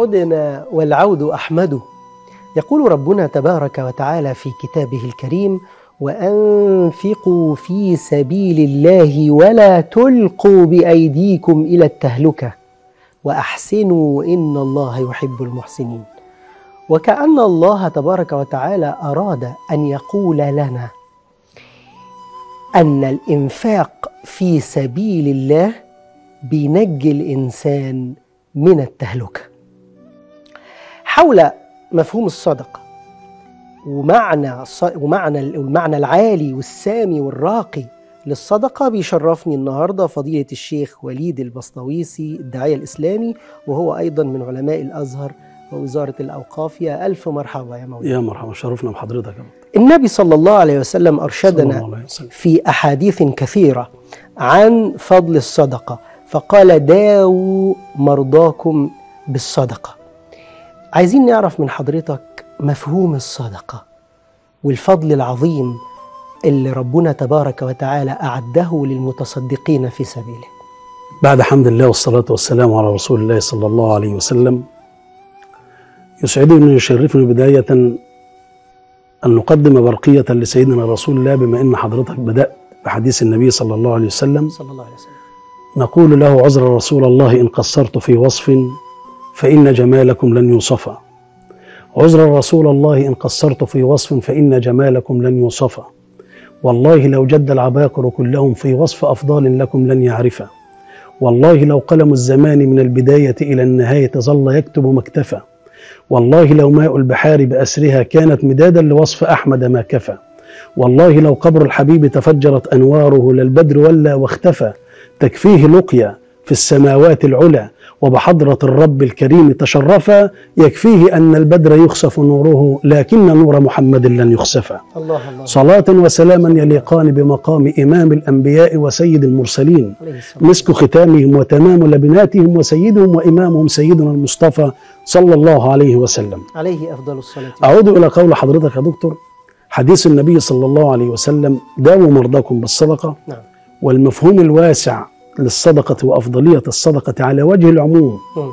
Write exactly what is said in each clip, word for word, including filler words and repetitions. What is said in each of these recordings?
عدنا والعود أحمد. يقول ربنا تبارك وتعالى في كتابه الكريم: وأنفقوا في سبيل الله ولا تلقوا بأيديكم إلى التهلكة وأحسنوا إن الله يحب المحسنين. وكأن الله تبارك وتعالى أراد أن يقول لنا أن الإنفاق في سبيل الله بينجي الإنسان من التهلكة. حول مفهوم الصدقة ومعنى ومعنى المعنى العالي والسامي والراقي للصدقة، بيشرفني النهاردة فضيلة الشيخ وليد البسطويسي الداعية الإسلامي، وهو أيضا من علماء الأزهر ووزارة الأوقاف. يا ألف مرحبا يا مولانا. يا مرحبا، شرفنا بحضرتك. النبي صلى الله عليه وسلم أرشدنا في أحاديث كثيرة عن فضل الصدقة، فقال: داووا مرضاكم بالصدقة. عايزين نعرف من حضرتك مفهوم الصدقة والفضل العظيم اللي ربنا تبارك وتعالى أعده للمتصدقين في سبيله. بعد حمد الله والصلاة والسلام على رسول الله صلى الله عليه وسلم، يسعدني ويشرفني بداية أن نقدم برقية لسيدنا رسول الله، بما أن حضرتك بدأت بحديث النبي صلى الله عليه وسلم. صلى الله عليه وسلم نقول له: عذر رسول الله إن قصرت في وصف فإن جمالكم لن يوصفا. عذر رسول الله إن قصرت في وصف فإن جمالكم لن يوصفا. والله لو جد العباقر كلهم في وصف أفضال لكم لن يعرفا. والله لو قلم الزمان من البداية إلى النهاية ظل يكتب ما اكتفى. والله لو ماء البحار بأسرها كانت مدادا لوصف أحمد ما كفى. والله لو قبر الحبيب تفجرت أنواره للبدر ولا واختفى. تكفيه لقيا في السماوات العلى وبحضرة الرب الكريم تشرفا. يكفيه أن البدر يخسف نوره لكن نور محمد لن يخسفا. الله الله. صلاة وسلاما يليقان بمقام إمام الأنبياء وسيد المرسلين، مسك ختامهم وتمام لبناتهم وسيدهم وإمامهم سيدنا المصطفى صلى الله عليه وسلم. عليه أفضل الصلاة. أعود إلى قول حضرتك يا دكتور، حديث النبي صلى الله عليه وسلم: داووا مرضاكم بالصدقة. نعم. والمفهوم الواسع للصدقة وأفضلية الصدقة على وجه العموم م.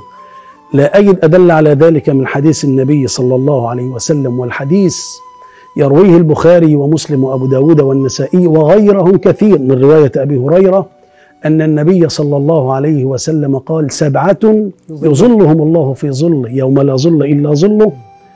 لا أجد أدل على ذلك من حديث النبي صلى الله عليه وسلم، والحديث يرويه البخاري ومسلم وأبو داود والنسائي وغيرهم كثير من رواية أبي هريرة أن النبي صلى الله عليه وسلم قال: سبعة يظلهم الله في ظل يوم لا ظل إلا ظله: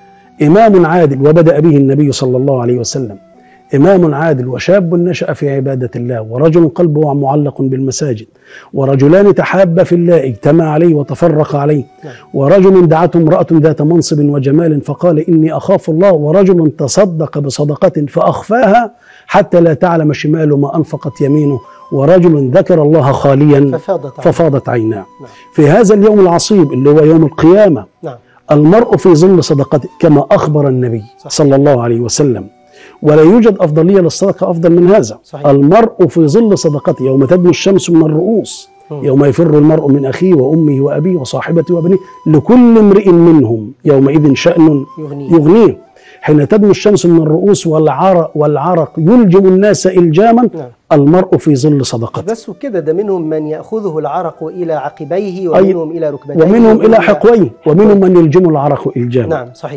إمام عادل، وبدأ به النبي صلى الله عليه وسلم: إمام عادل، وشاب نشأ في عبادة الله، ورجل قلبه معلق بالمساجد، ورجلان تحابا في الله اجتمع عليه وتفرق عليه، ورجل دعته امرأة ذات منصب وجمال فقال: إني أخاف الله، ورجل تصدق بصدقة فأخفاها حتى لا تعلم شماله ما أنفقت يمينه، ورجل ذكر الله خاليا ففاضت, ففاضت عيناه. في هذا اليوم العصيب اللي هو يوم القيامة، نعم. المرء في ظل صدقته كما أخبر النبي صلى الله عليه وسلم، ولا يوجد أفضلية للصدقة أفضل من هذا. صحيح. المرء في ظل صدقته يوم تدنو الشمس من الرؤوس، م. يوم يفر المرء من أخيه وأمه وأبيه وصاحبته وابنه لكل امرئ منهم يومئذ شأن يغنيه, يغنيه. حين تدنو الشمس من الرؤوس والعرق, والعرق يلجم الناس إلجاما، نعم. المرء في ظل صدقته. بس كده، ده منهم من يأخذه العرق إلى عقبيه، ومنهم أي... إلى ركبتيه، ومنهم إلى حقويه، ومنهم من يلجم العرق إلجاما. نعم صحيح.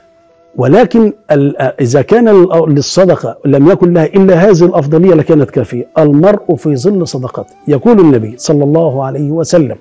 ولكن إذا كان للصدقة لم يكن لها إلا هذه الأفضلية لكانت كافية. المرء في ظل صدقته. يقول النبي صلى الله عليه وسلم: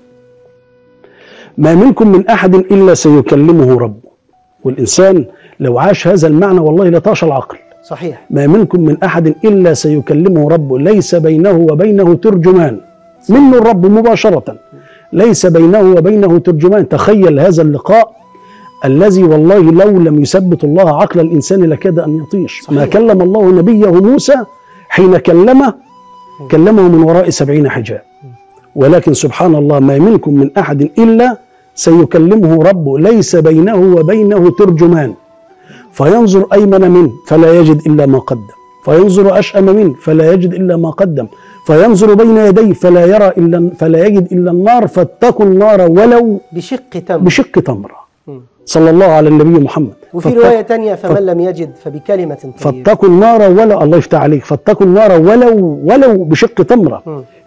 ما منكم من أحد إلا سيكلمه ربه. والإنسان لو عاش هذا المعنى والله لطاش العقل. صحيح. ما منكم من أحد إلا سيكلمه ربه ليس بينه وبينه ترجمان، منه الرب مباشرة، ليس بينه وبينه ترجمان. تخيل هذا اللقاء الذي والله لو لم يثبت الله عقل الإنسان لكاد أن يطيش. صحيح. ما كلم الله نبيه موسى حين كلمه كلمه من وراء سبعين حجاب، ولكن سبحان الله ما منكم من أحد إلا سيكلمه ربه ليس بينه وبينه ترجمان، فينظر أيمن منه فلا يجد إلا ما قدم، فينظر أشأم منه فلا يجد إلا ما قدم، فينظر بين يديه فلا يرى إلا فلا يجد إلا النار، فاتقوا النار ولو بشق تمر بشق تمرة. صلى الله على النبي محمد. وفي رواية تانية: فمن لم يجد فبكلمة طيبة. فاتقوا النار ولو، الله يفتح عليك، فاتقوا النار ولو ولو بشق تمرة.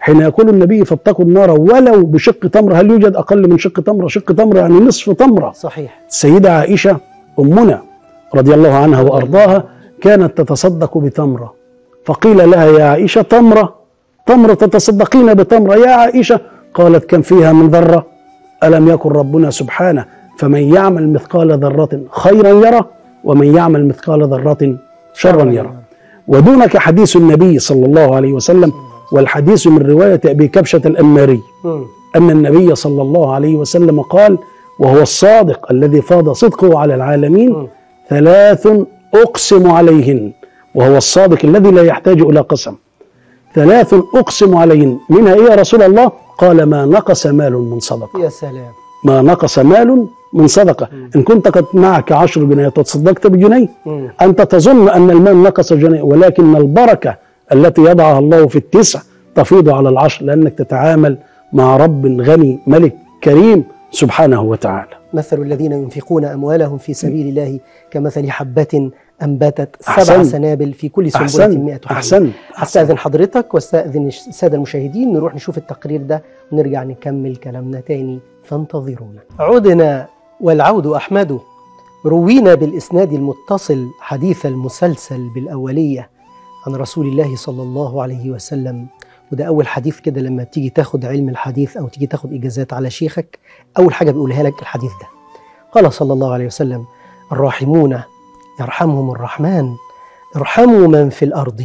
حين يقول النبي فاتقوا النار ولو بشق تمرة، هل يوجد أقل من شق تمرة؟ شق تمرة يعني نصف تمرة. صحيح. السيدة عائشة أمنا رضي الله عنها وأرضاها كانت تتصدق بتمرة، فقيل لها يا عائشة تمرة تمرة تتصدقين بتمرة يا عائشة؟ قالت كم فيها من ذرة؟ ألم يكن ربنا سبحانه فمن يعمل مثقال ذرة خيرا يره ومن يعمل مثقال ذرة شرا يره. ودونك حديث النبي صلى الله عليه وسلم، والحديث من رواية أبي كبشة الأنماري أن النبي صلى الله عليه وسلم قال وهو الصادق الذي فاض صدقه على العالمين ثلاث أقسم عليهن، وهو الصادق الذي لا يحتاج إلى قسم. ثلاث أقسم عليهن، منها إيه يا رسول الله؟ قال ما نقص مال من صدقة. يا سلام. ما نقص مال من صدقة. مم. إن كنت قد معك عشر جنيهات وتصدقت بجنيه، مم. أنت تظن أن المال نقص جنيه، ولكن البركة التي يضعها الله في التسع تفيض على العشر، لأنك تتعامل مع رب غني ملك كريم سبحانه وتعالى. مثل الذين ينفقون أموالهم في سبيل الله كمثل حبة أنبتت سبع سنابل في كل سنبلة مئة حبة. أحسن. هستأذن حضرتك واستأذن السادة المشاهدين نروح نشوف التقرير ده ونرجع نكمل كلامنا تاني، فانتظرونا. عدنا والعود أحمد. روينا بالإسناد المتصل حديث المسلسل بالأولية عن رسول الله صلى الله عليه وسلم. وده أول حديث كده لما تيجي تاخد علم الحديث أو تيجي تاخد إجازات على شيخك، أول حاجة بيقولها لك الحديث ده. قال صلى الله عليه وسلم الراحمون يرحمهم الرحمن ارحموا من في الأرض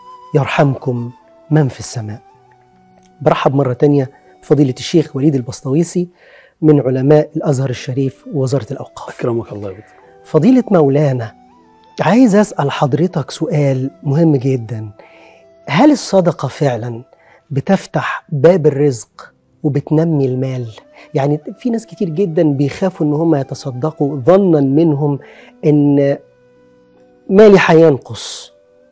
يرحمكم من في السماء. برحب مرة تانية فضيلة الشيخ وليد البسطويسي من علماء الأزهر الشريف ووزارة الأوقاف. أكرمك الله بك. فضيلة مولانا، عايز أسأل حضرتك سؤال مهم جدا. هل الصدقة فعلا بتفتح باب الرزق وبتنمي المال؟ يعني في ناس كتير جدا بيخافوا ان هم يتصدقوا ظنا منهم ان مالي هينقص.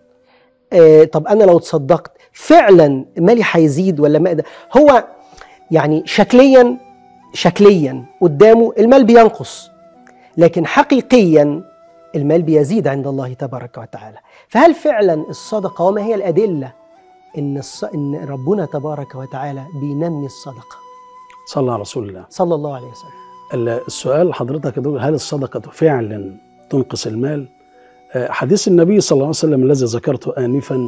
آه طب انا لو تصدقت فعلا مالي هيزيد ولا ما ده؟ هو يعني شكليا شكليا قدامه المال بينقص، لكن حقيقيا المال بيزيد عند الله تبارك وتعالى. فهل فعلا الصدقة وما هي الأدلة إن, الص... إن ربنا تبارك وتعالى بينمي الصدقة؟ صلى على رسول الله صلى الله عليه وسلم. السؤال حضرتك هل الصدقة فعلا تنقص المال؟ حديث النبي صلى الله عليه وسلم الذي ذكرته آنفا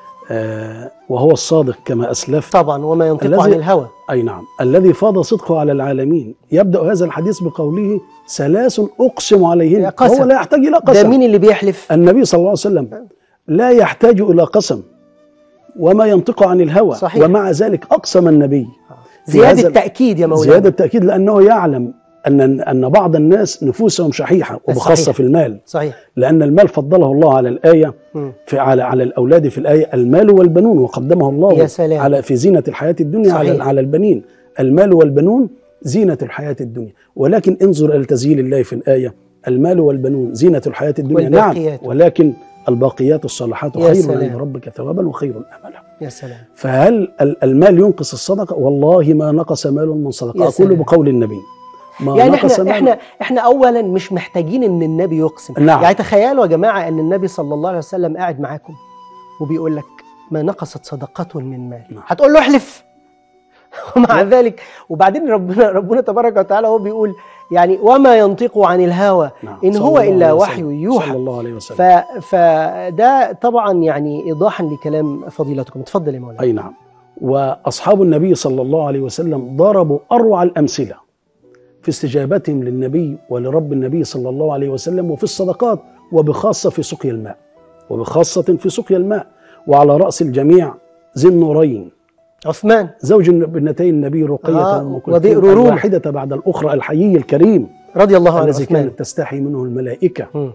وهو الصادق كما أسلفت طبعا وما ينطق عن الهوى. أي نعم، الذي فاض صدقه على العالمين. يبدأ هذا الحديث بقوله ثلاث أقسم عليهن، هو لا يحتاج إلى قسم. ده مين اللي بيحلف؟ النبي صلى الله عليه وسلم لا يحتاج إلى قسم وما ينطق عن الهوى. صحيح. ومع ذلك أقسم النبي. زيادة التأكيد يا مولانا. زيادة التأكيد لأنه يعلم أن أن بعض الناس نفوسهم شحيحة وبخاصة في المال. صحيح. لأن المال فضله الله على الآية في على على الأولاد في الآية المال والبنون، وقدمه الله يا سلام. على في زينة الحياة الدنيا. صحيح. على على البنين. المال والبنون زينة الحياة الدنيا، ولكن انظر إلى تسجيل الله في الآية المال والبنون زينة الحياة الدنيا. نعم، ولكن الباقيات الصالحات خير عند ربك ثوابا وخير أملا. يا سلام. فهل المال ينقص الصدقة؟ والله ما نقص مال من صدقة. أقول بقول النبي ما يعني نقص احنا مال. احنا احنا اولا مش محتاجين ان النبي يقسم. نعم. يعني تخيلوا يا جماعه ان النبي صلى الله عليه وسلم قاعد معاكم وبيقول لك ما نقصت صدقة من مال. نعم. هتقول له احلف ومع ذلك وبعدين ربنا ربنا تبارك وتعالى هو بيقول يعني وما ينطق عن الهوى. نعم. إن هو إلا وحي يوحى. صلى الله عليه وسلم. فده طبعا يعني إيضاحا لكلام فضيلتكم. اتفضل يا مولانا. أي نعم. وأصحاب النبي صلى الله عليه وسلم ضربوا أروع الأمثلة في استجابتهم للنبي ولرب النبي صلى الله عليه وسلم وفي الصدقات، وبخاصة في سقي الماء وبخاصة في سقي الماء وعلى رأس الجميع ذي النورين عثمان زوج ابنتي النبي رقية آه وأم كلثوم الواحدة بعد الأخرى الحيي الكريم رضي الله عنه الذي كانت تستحي منه الملائكة. م.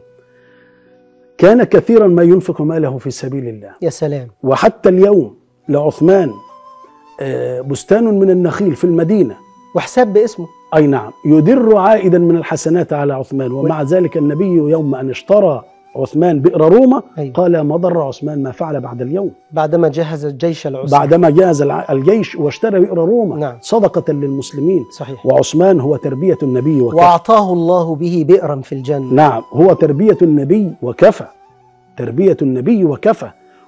كان كثيرا ما ينفق ماله في سبيل الله. يا سلام. وحتى اليوم لعثمان بستان من النخيل في المدينة وحساب باسمه. أي نعم، يدر عائدا من الحسنات على عثمان. ومع و... ذلك النبي يوم أن اشترى عثمان بئر روما. أيوة. قال ما ضر عثمان ما فعل بعد اليوم، بعدما جهز الجيش العسري، بعدما جهز الجيش واشترى بئر روما. نعم. صدقة للمسلمين. صحيح. وعثمان هو تربية النبي وكفى، وأعطاه الله به بئرا في الجنة. نعم، هو تربية النبي وكفى، تربية النبي وكفى.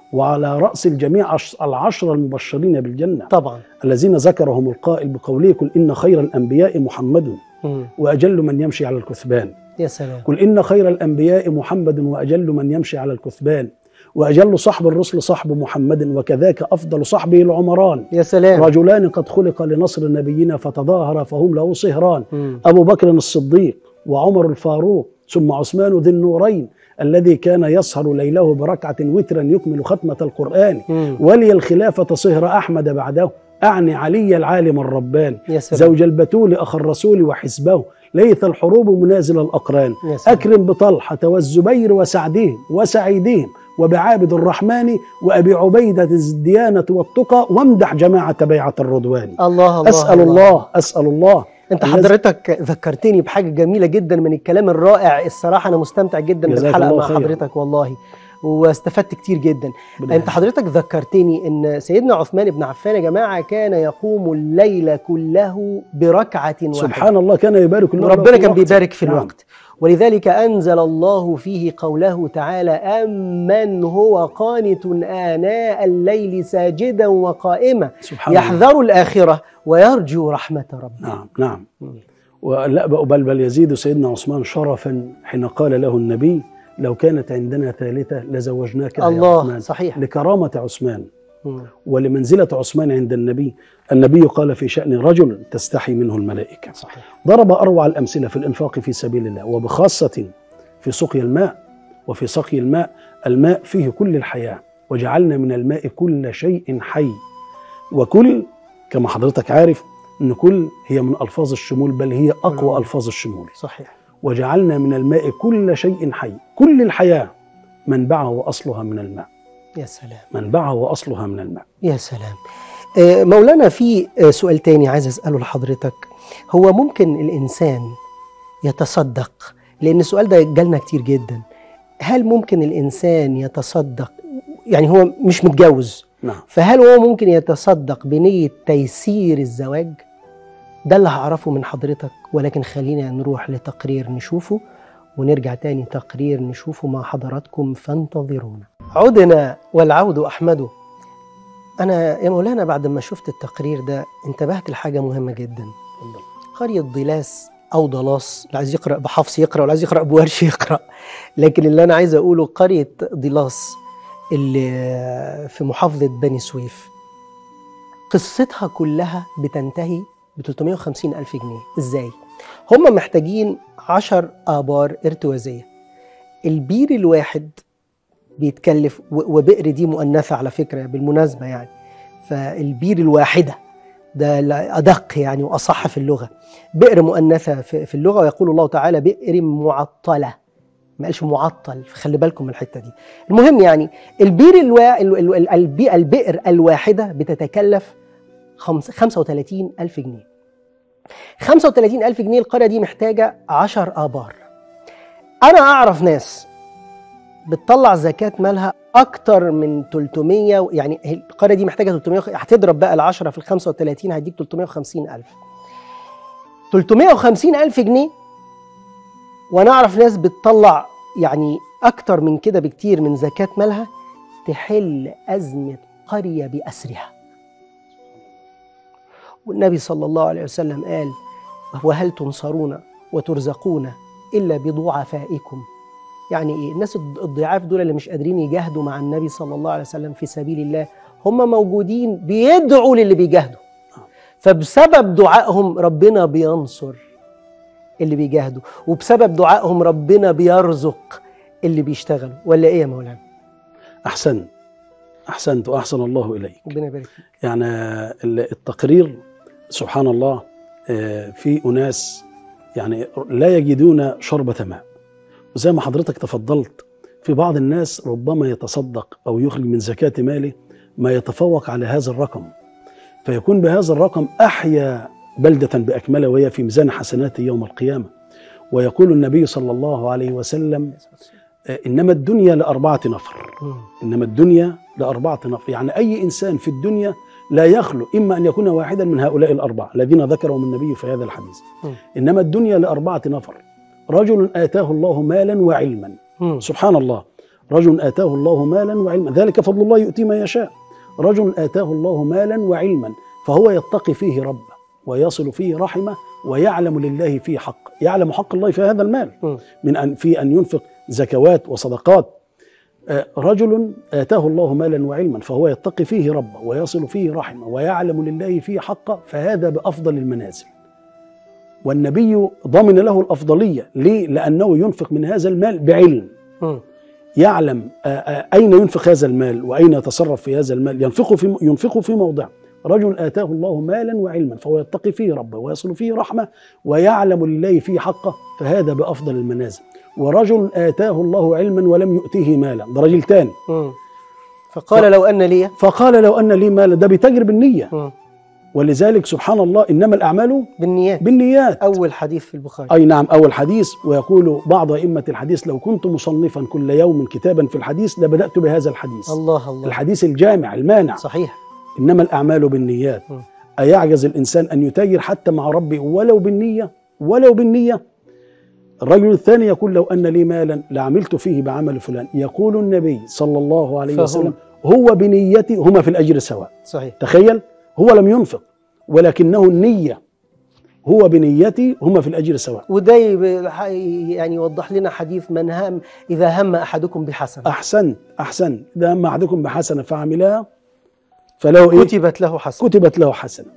وعلى رأس الجميع العشرة المبشرين بالجنة طبعا الذين ذكرهم القائل بقوله: قل إن خير الأنبياء محمد وأجل من يمشي على الكثبان. يا سلام. قل إن خير الأنبياء محمد وأجل من يمشي على الكثبان، وأجل صحب الرسل صحب محمد، وكذاك أفضل صحبه العمران. يا سلام. رجلان قد خلق لنصر نبينا فتظاهر فهم له صهران، أبو بكر الصديق وعمر الفاروق ثم عثمان ذي النورين الذي كان يسهر ليله بركعة وترا يكمل ختمة القرآن، ولي الخلافة صهر أحمد بعده، أعني علي العالم الربان، زوج البتول أخ الرسول وحزبه، ليث الحروب منازل الأقران، أكرم بطلحة والزبير وسعدهم وسعيدهم وبعابد الرحمن وأبي عبيدة الديانة والتقى، وامدح جماعة بيعة الرضوان. الله الله أسأل الله, الله أسأل الله أنت حضرتك ذكرتني بحاجة جميلة جدا من الكلام الرائع. الصراحة أنا مستمتع جدا بالحلقة مع خير. حضرتك والله واستفدت كتير جدا. أنت حضرتك ذكرتني أن سيدنا عثمان بن عفان يا جماعة كان يقوم الليل كله بركعة واحدة. سبحان الله، كان يبارك الله، وربنا كان بيبارك في الوقت. نعم. ولذلك أنزل الله فيه قوله تعالى: أمن هو قانت آناء الليل ساجدا وقائما يحذر الآخرة ويرجو رحمة ربه. نعم نعم. ولا بل بل يزيد سيدنا عثمان شرفا حين قال له النبي: لو كانت عندنا ثالثة لزوجناك يا الله عثمان. صحيح. لكرامة عثمان ولمنزلة عثمان عند النبي. النبي قال في شأن رجل تستحي منه الملائكة. صحيح. ضرب أروع الأمثلة في الإنفاق في سبيل الله، وبخاصة في سقي الماء. وفي سقي الماء، الماء فيه كل الحياة، وجعلنا من الماء كل شيء حي. وكل كما حضرتك عارف أن كل هي من ألفاظ الشمول، بل هي أقوى ألفاظ الشمول. صحيح. وجعلنا من الماء كل شيء حي، كل الحياة منبعها وأصلها من الماء. يا سلام. منبعها وأصلها من الماء. يا سلام. مولانا في سؤال تاني عايز أسأله لحضرتك. هو ممكن الإنسان يتصدق؟ لأن السؤال ده جالنا كتير جدا. هل ممكن الإنسان يتصدق؟ يعني هو مش متجوز. نعم. فهل هو ممكن يتصدق بنية تيسير الزواج؟ ده اللي هعرفه من حضرتك، ولكن خلينا نروح لتقرير نشوفه ونرجع تاني تقرير نشوفه مع حضراتكم، فانتظرونا. عدنا والعود أحمده. أنا يا مولانا بعد ما شفت التقرير ده انتبهت لحاجة مهمة جدا. قرية ضلاس أو ضلاس، اللي عايز يقرأ بحفص يقرأ واللي عايز يقرأ بورش يقرأ، لكن اللي أنا عايز أقوله قرية ضلاس اللي في محافظة بني سويف، قصتها كلها بتنتهي ب ثلاثمائة وخمسين ألف جنيه. إزاي؟ هم محتاجين عشر آبار ارتوازية. البير الواحد بيتكلف، وبئر دي مؤنثة على فكرة بالمناسبة يعني، فالبير الواحدة ده أدق يعني وأصح في اللغة، بئر مؤنثة في اللغة، ويقول الله تعالى بئر معطلة، ما قالش معطل، فخلي بالكم من الحتة دي. المهم يعني البير الوا... البئر الواحدة بتتكلف خمسة وثلاثين ألف جنيه. خمسة وثلاثين ألف جنيه القرية دي محتاجة عشر آبار. أنا أعرف ناس بتطلع زكاة مالها أكتر من ثلاثمائة، يعني القرية دي محتاجة ثلاثمائة، هتضرب بقى العشرة في الخمسة وثلاثين هيديك ثلاثمائة وخمسين ألف. ثلاثمائة وخمسين ألف جنيه، وأنا أعرف ناس بتطلع يعني أكتر من كده بكتير من زكاة مالها، تحل أزمة قرية بأسرها. والنبي صلى الله عليه وسلم قال: وهل تنصرون وترزقون إلا بضعفائكم؟ يعني إيه؟ الناس الضعاف دول اللي مش قادرين يجاهدوا مع النبي صلى الله عليه وسلم في سبيل الله، هم موجودين بيدعوا للي بيجاهدوا، فبسبب دعائهم ربنا بينصر اللي بيجاهدوا، وبسبب دعائهم ربنا بيرزق اللي بيشتغلوا. ولا إيه يا مولانا؟ أحسنت أحسنت وأحسن الله إليك. ربنا يبارك فيك. يعني التقرير سبحان الله، في أناس يعني لا يجدون شربة ماء، وزي ما حضرتك تفضلت في بعض الناس ربما يتصدق أو يخرج من زكاة ماله ما يتفوق على هذا الرقم، فيكون بهذا الرقم أحيا بلدة بأكملها وهي في ميزان حسناته يوم القيامة. ويقول النبي صلى الله عليه وسلم: إنما الدنيا لأربعة نفر. إنما الدنيا لأربعة نفر، يعني أي إنسان في الدنيا لا يخلو إما أن يكون واحدا من هؤلاء الأربعة الذين ذكرهم النبي في هذا الحديث. إنما الدنيا لأربعة نفر: رجل آتاه الله مالا وعلما. سبحان الله. رجل آتاه الله مالا وعلما، ذلك فضل الله يؤتي من يشاء. رجل آتاه الله مالا وعلما فهو يتقي فيه ربه ويصل فيه رحمه ويعلم لله فيه حق، يعلم حق الله في هذا المال من أن في أن ينفق زكوات وصدقات. رجل آتاه الله مالا وعلما فهو يتقي فيه ربه ويصل فيه رحمه ويعلم لله فيه حقه، فهذا بأفضل المنازل. والنبي ضمن له الأفضلية، ليه؟ لأنه ينفق من هذا المال بعلم، يعلم أين ينفق هذا المال وأين يتصرف في هذا المال، ينفقه في ينفقه في موضع. رجل آتاه الله مالا وعلما فهو يتقي فيه ربه ويصل فيه رحمه ويعلم لله فيه حقه، فهذا بأفضل المنازل. ورجل آتاه الله علما ولم يؤتيه مالا، ده راجل تاني. فقال ف... لو أن لي فقال لو أن لي مالا، ده بيتاجر بالنية. م. ولذلك سبحان الله إنما الأعمال بالنيات. بالنيات أول حديث في البخاري. أي نعم، أول حديث. ويقول بعض أئمة الحديث لو كنت مصنفا كل يوم كتابا في الحديث لبدأت بهذا الحديث. الله الله. الحديث الجامع المانع. صحيح. إنما الأعمال بالنيات. م. أيعجز الإنسان أن يتاجر حتى مع ربه ولو بالنية؟ ولو بالنية. الرجل الثاني يقول لو أن لي مالا لعملت فيه بعمل فلان. يقول النبي صلى الله عليه وسلم هو بنيتي هما في الأجر سواء. صحيح. تخيل، هو لم ينفق ولكنه النية، هو بنيتي هما في الأجر سواء. وده يعني يوضح لنا حديث من هم إذا هم أحدكم بحسنة. أحسنت أحسنت إذا هم أحدكم بحسنة فعملها فله إيه؟ كتبت له حسنة. كتبت له حسنة.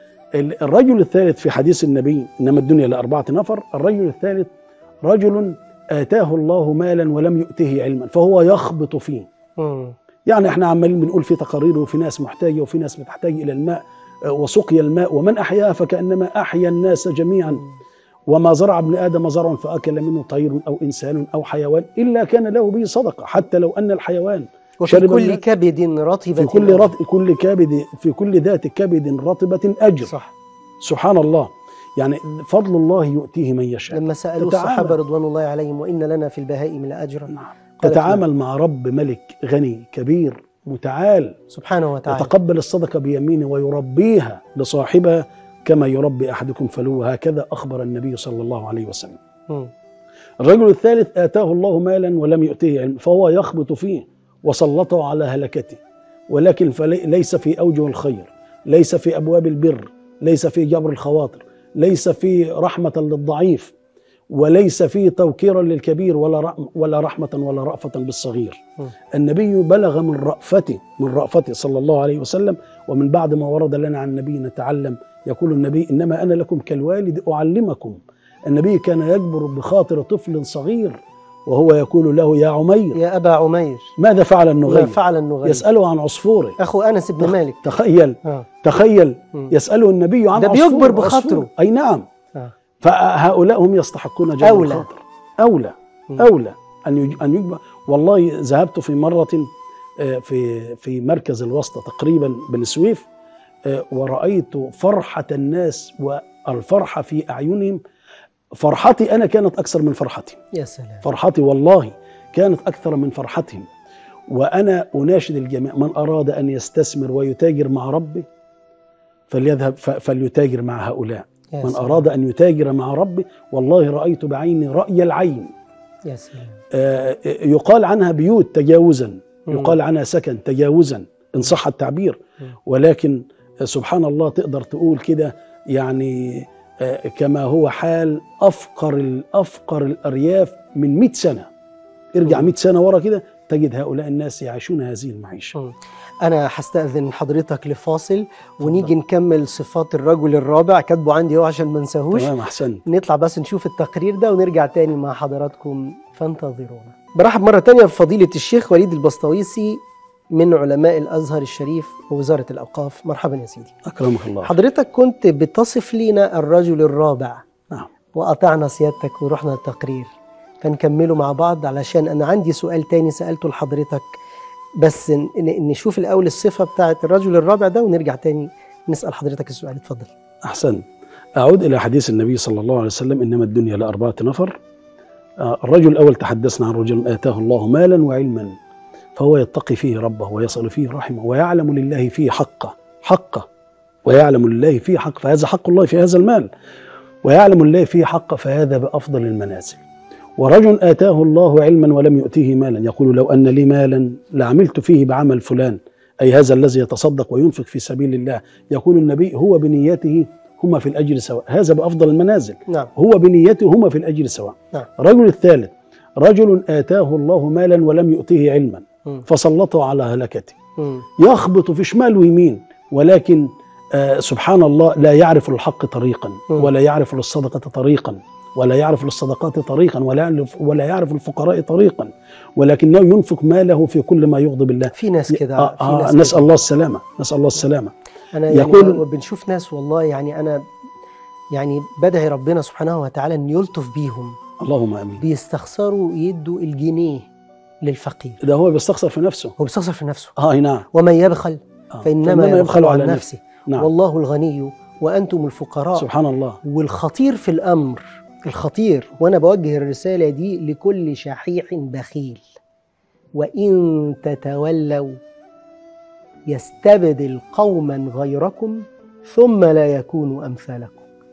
الرجل الثالث في حديث النبي إنما الدنيا لأربعة نفر. الرجل الثالث رجل آتاه الله مالا ولم يؤته علما فهو يخبط فيه. م. يعني احنا عمالين بنقول في تقارير وفي ناس محتاجة وفي ناس بتحتاج إلى الماء وسقي الماء، ومن أحياها فكأنما أحيا الناس جميعا. وما زرع ابن آدم زرعا فأكل منه طير أو إنسان أو حيوان إلا كان له به صدقة، حتى لو أن الحيوان وفي كل كبد رطبة في كل رط... كل كبد في كل ذات كبد رطبة أجر. صح. سبحان الله. يعني فضل الله يؤتيه من يشاء. لما سألوا الصحابة رضوان الله عليهم وإن لنا في البهائم لأجرا. نعم. تتعامل مع رب ملك غني كبير متعال سبحانه وتعالى، يتقبل الصدقة بيمينه ويربيها لصاحبها كما يربي أحدكم فلوه، هكذا أخبر النبي صلى الله عليه وسلم. م. الرجل الثالث آتاه الله مالا ولم يؤته علم فهو يخبط فيه وسلطه على هلكته، ولكن ليس في أوجه الخير، ليس في أبواب البر، ليس في جبر الخواطر، ليس في رحمة للضعيف، وليس فيه توكيرا للكبير ولا ولا رحمة ولا رأفة بالصغير. م. النبي بلغ من رأفته من رأفته صلى الله عليه وسلم. ومن بعد ما ورد لنا عن النبي نتعلم. يقول النبي إنما أنا لكم كالوالد أعلمكم. النبي كان يجبر بخاطر طفل صغير وهو يقول له يا عمير يا أبا عمير ماذا فعل النغير؟ فعل النغير يسأله عن عصفوره أخو أنس بن مالك. تخيل آه. تخيل م. يسأله النبي عن ده عصفوره، بيجبر بخاطره. أي نعم. آه. فهؤلاء هم يستحقون جبر أولى. الخاطر. أولى م. أولى أن أن يجبر. والله ذهبت في مرة في في مركز الوسطى تقريبا بن سويف، ورأيت فرحة الناس والفرحة في أعينهم. فرحتي أنا كانت أكثر من فرحتهم. يا سلام. فرحتي والله كانت أكثر من فرحتهم. وأنا أناشد الجميع من أراد أن يستثمر ويتاجر مع ربه فليذهب فليتاجر مع هؤلاء. من سلام. أراد أن يتاجر مع ربه والله رأيت بعيني رأي العين. يا سلام. آه يقال عنها بيوت تجاوزا، يقال عنها سكن تجاوزا إن صح التعبير، ولكن سبحان الله تقدر تقول كده يعني آه كما هو حال أفقر الأفقر الأرياف من مئة سنة. ارجع مئة سنة ورا كده تجد هؤلاء الناس يعيشون هذه المعيشة. أنا هستأذن حضرتك لفاصل ونيجي نكمل صفات الرجل الرابع، كاتبه عندي اهو عشان ما انساهوش. تمام، أحسن. نطلع بس نشوف التقرير ده ونرجع تاني مع حضراتكم، فانتظرونا. برحب مرة تانية بفضيلة الشيخ وليد البسطويسي من علماء الأزهر الشريف ووزارة الأوقاف. مرحبا يا سيدي. أكرمك الله. حضرتك كنت بتصف لنا الرجل الرابع. نعم. وقطعنا سيادتك ورحنا التقرير، فنكمله مع بعض علشان أنا عندي سؤال تاني سألته لحضرتك، بس نشوف الأول الصفة بتاعت الرجل الرابع ده ونرجع تاني نسأل حضرتك السؤال. اتفضل. أحسن. أعود إلى حديث النبي صلى الله عليه وسلم إنما الدنيا لأربعة نفر. الرجل الأول تحدثنا عن رجل آتاه الله مالا وعلما فهو يتقي فيه ربه ويصل فيه رحمه ويعلم لله فيه حقه حقه ويعلم لله فيه حق، فهذا حق الله في هذا المال، ويعلم لله فيه حق، فهذا بأفضل المنازل. ورجل آتاه الله علما ولم يؤتيه مالا يقول لو أن لي مالا لعملت فيه بعمل فلان، أي هذا الذي يتصدق وينفق في سبيل الله. يقول النبي هو بنيته هما في الأجر سواء، هذا بأفضل المنازل. نعم. هو بنيته هما في الأجر سواء. نعم. الرجل الثالث رجل آتاه الله مالا ولم يؤتيه علما م. فسلطه على هلكته، م. يخبط في شمال ويمين ولكن آه سبحان الله لا يعرف للحق طريقا م. ولا يعرف للصدقة طريقا ولا يعرف للصدقات طريقا ولا يعرف ولا يعرف للفقراء طريقا، ولكنه ينفق ماله في كل ما يغضب الله. في ناس كده. آه آه نسأل الله السلامة، نسأل الله السلامة. أنا يعني يقول بنشوف ناس والله يعني أنا يعني بدعي ربنا سبحانه وتعالى أن يلطف بيهم. اللهم آمين. بيستخسروا يدوا الجنيه للفقير. ده هو بيستخسر في نفسه. هو بيستخسر في نفسه. آه نعم. ومن يبخل آه. فإنما يبخل عن نفسه. نعم. والله الغني وأنتم الفقراء. سبحان الله. والخطير في الأمر، الخطير، وأنا بوجه الرسالة دي لكل شحيح بخيل، وإن تتولوا يستبدل قوما غيركم ثم لا يكونوا أمثالكم.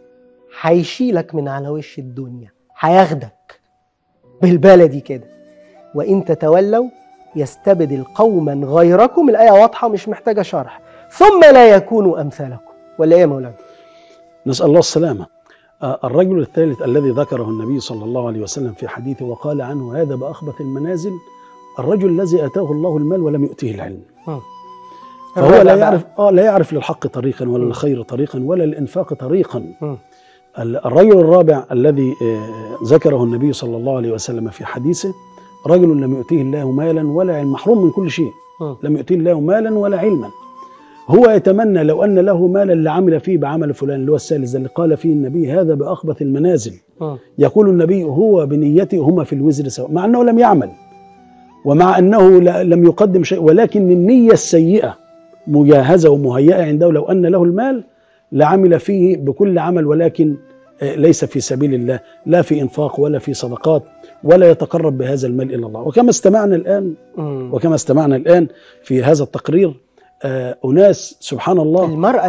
هيشيلك من على وش الدنيا، هياخدك بالبلدي كده. وإن تتولوا يستبدل قوما غيركم، الآية واضحة مش محتاجة شرح، ثم لا يكونوا أمثالكم. ولا إيه يا مولانا؟ نسأل الله السلامة. آه الرجل الثالث الذي ذكره النبي صلى الله عليه وسلم في حديثه وقال عنه هذا بأخبث المنازل الرجل الذي آتاه الله المال ولم يؤتيه العلم. م. فهو لا يعرف آه لا يعرف للحق طريقا ولا للخير طريقا ولا للإنفاق طريقا. م. الرجل الرابع الذي آه ذكره النبي صلى الله عليه وسلم في حديثه رجل لم يؤتيه الله مالا ولا علم، محروم من كل شيء. م. لم يؤتيه الله مالا ولا علما. هو يتمنى لو أن له مالا لعمل فيه بعمل فلان، اللي هو الثالث اللي قال فيه النبي هذا بأخبث المنازل. م. يقول النبي هو بنيته هما في الوزر سواء، مع أنه لم يعمل ومع أنه لم يقدم شيء، ولكن النية السيئة مجهزة ومهيئة عنده. لو أن له المال لعمل فيه بكل عمل ولكن ليس في سبيل الله، لا في إنفاق ولا في صدقات ولا يتقرب بهذا المال إلى الله. وكما استمعنا الآن م. وكما استمعنا الآن في هذا التقرير آه أناس سبحان الله، المرأة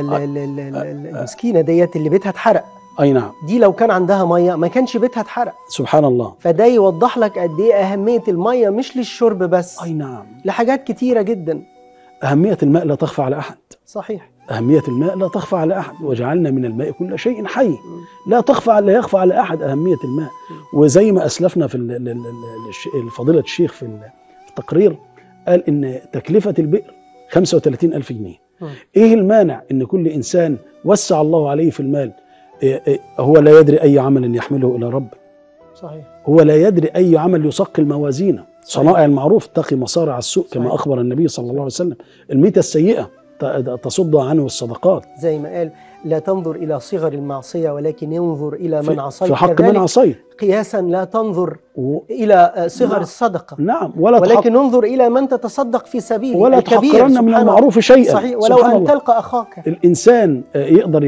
المسكينة ديت اللي بيتها اتحرق، أي نعم، دي لو كان عندها مية ما كانش بيتها اتحرق. سبحان الله. فده يوضح لك قد إيه أهمية المية، مش للشرب بس، أي نعم، لحاجات كتيرة جدا. أهمية الماء لا تخفى على أحد. صحيح. أهمية الماء لا تخفى على أحد، وجعلنا من الماء كل شيء حي. لا تخفى لا يخفى على أحد أهمية الماء. وزي ما أسلفنا في فضيلة الشيخ في التقرير قال إن تكلفة البئر خمسة وثلاثين ألف جنيه. م. إيه المانع إن كل إنسان وسع الله عليه في المال إيه إيه هو لا يدري أي عمل يحمله إلى رب. صحيح. هو لا يدري أي عمل يثقل موازينه. صنائع المعروف تقي مصارع السوء. صحيح. كما أخبر النبي صلى الله عليه وسلم. الميتة السيئة تصد عنه الصدقات. زي ما قال لا تنظر إلى صغر المعصية ولكن انظر إلى من عصيت، في حق من عصيت قياسا لا تنظر و... إلى صغر نعم. الصدقة. نعم. ولا ولكن انظر إلى من تتصدق في سبيله ولا تحقرن من المعروف شيئا. صحيح. ولو أن الله. تلقى أخاك. الإنسان يقدر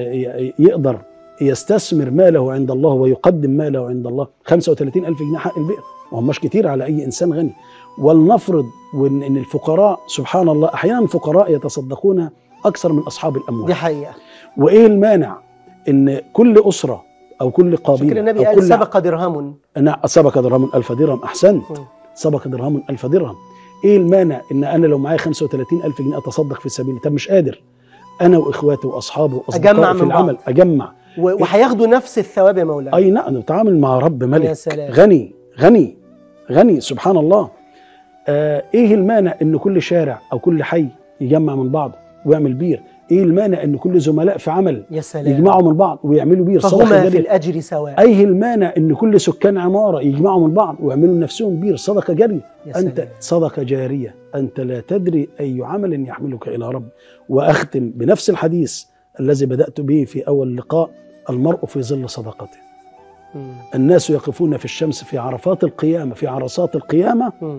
يقدر يستثمر ماله عند الله ويقدم ماله عند الله. خمسة وثلاثين ألف جنيه حق البئر وهم مش كتير على أي إنسان غني. ولنفرض وإن الفقراء سبحان الله أحيانا الفقراء يتصدقون أكثر من أصحاب الأموال. دي حقيقة. وإيه المانع إن كل أسرة أو كل قبيلة، شكل النبي قال سبق درهم. نعم، سبق درهم ألف درهم. أحسنت. م. سبق درهم ألف درهم. إيه المانع إن أنا لو معايا خمسة وثلاثين ألف جنيه أتصدق في سبيل؟ طب مش قادر أنا وإخواتي وأصحابي وأصدقائي في العمل أجمع، وهياخدوا نفس الثواب يا مولانا. أي نعم، نتعامل مع رب ملك غني غني غني سبحان الله. آه إيه المانع إن كل شارع أو كل حي يجمع من بعض ويعمل بير؟ ايه المانع ان كل زملاء في عمل يا سلام. يجمعوا من بعض ويعملوا بير صدقه جاريه في الاجر سواء؟ ايه المانع ان كل سكان عماره يجمعوا من بعض ويعملوا لنفسهم بير صدقه جاريه؟ انت صدقه جاريه، انت لا تدري اي عمل يحملك الى رب. واختم بنفس الحديث الذي بدات به في اول لقاء: المرء في ظل صدقته. م. الناس يقفون في الشمس في عرفات القيامه، في عرصات القيامه، م.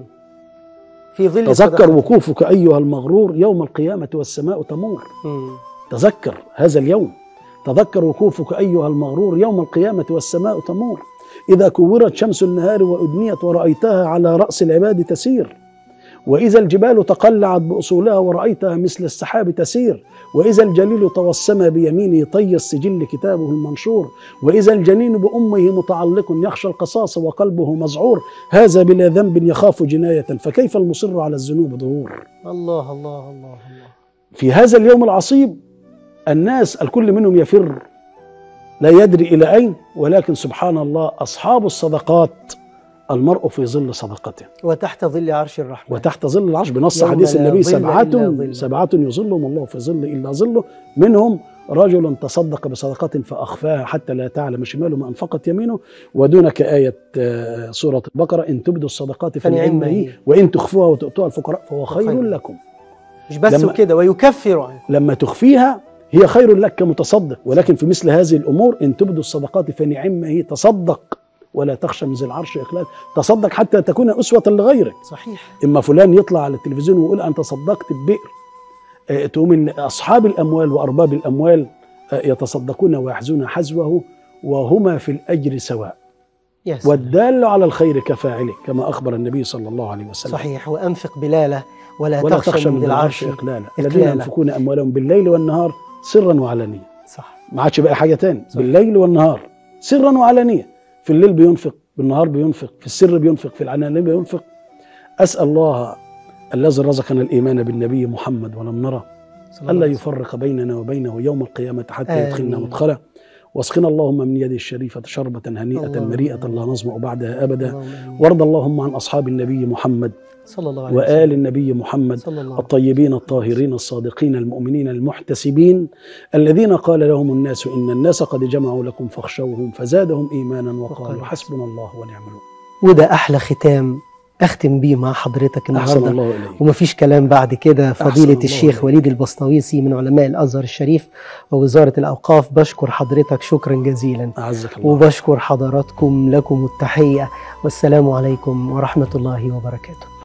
في ظل تذكر وقوفك أيها المغرور يوم القيامة والسماء تمور. م. تذكر هذا اليوم، تذكر وقوفك أيها المغرور يوم القيامة والسماء تمور. إذا كورت شمس النهار وأدنيت ورأيتها على رأس العباد تسير، وإذا الجبال تقلعت بأصولها ورأيتها مثل السحاب تسير، وإذا الجليل توسم بيمينه طي السجل كتابه المنشور، وإذا الجنين بأمه متعلق يخشى القصاص وقلبه مذعور، هذا بلا ذنب يخاف جناية فكيف المصر على الذنوب ظهور. الله الله الله الله. في هذا اليوم العصيب الناس الكل منهم يفر لا يدري إلى أين، ولكن سبحان الله أصحاب الصدقات المرء في ظل صدقته وتحت ظل عرش الرحمن، وتحت ظل العرش بنص يوم حديث لا النبي ظل سبعة إلا ظله. سبعة يظلهم الله في ظل إلا ظله، منهم رجل تصدق بصدقة فأخفاها حتى لا تعلم شماله ما أنفقت يمينه، ودونك آية آه، سورة البقرة إن تبدوا الصدقات فنعم هي وإن تخفوها وتؤتوها الفقراء فهو خير خير. لكم. مش بس لما- كده ويكفر عنه. لما تخفيها هي خير لك كمتصدق، ولكن في مثل هذه الأمور إن تبدوا الصدقات فنعم هي، تصدق ولا تخشى من ذي العرش إقلال، تصدق حتى تكون أسوة لغيرك. صحيح. إما فلان يطلع على التلفزيون ويقول أنا تصدقت ببئر، آه، تقوم إن أصحاب الأموال وأرباب الأموال آه، يتصدقون ويحزون حزوه وهما في الأجر سواء، يا سلام. والدال على الخير كفاعله كما أخبر النبي صلى الله عليه وسلم. صحيح. وأنفق بلاله ولا, ولا تخشى من ذي العرش إقلالا، إقلالا. الذين ينفقون أموالهم بالليل والنهار سرا وعلانية. صح. ما عادش بقى حاجة تاني، صح. بالليل والنهار سرا وعلانية، في الليل بينفق، بالنهار بينفق، في السر بينفق، في العلانية بينفق. أسأل الله الذي رزقنا الإيمان بالنبي محمد ولم نره ألا يفرق بيننا وبينه يوم القيامة حتى آمين. يدخلنا مدخله، واسقنا اللهم من يده الشريفة شربة هنيئة اللهم مريئة آمين. لا نظمأ بعدها أبدا. اللهم آمين. وارض اللهم عن أصحاب النبي محمد صلى الله عليه وآل وسلم. النبي محمد صلى الله عليه الطيبين الطاهرين الصادقين المؤمنين المحتسبين الذين قال لهم الناس إن الناس قد جمعوا لكم فاخشوهم فزادهم إيمانا وقالوا وقالوا حسبنا الله ونعم الوكيل. وده أحلى ختام أختم بيه مع حضرتك أحسن النهاردة، الله إليك. ومفيش كلام بعد كده. فضيلة الله الشيخ إليك. وليد البسطويسي من علماء الأزهر الشريف ووزارة الأوقاف، بشكر حضرتك شكرا جزيلا، أعزك الله. وبشكر حضراتكم، لكم التحية، والسلام عليكم ورحمة الله وبركاته.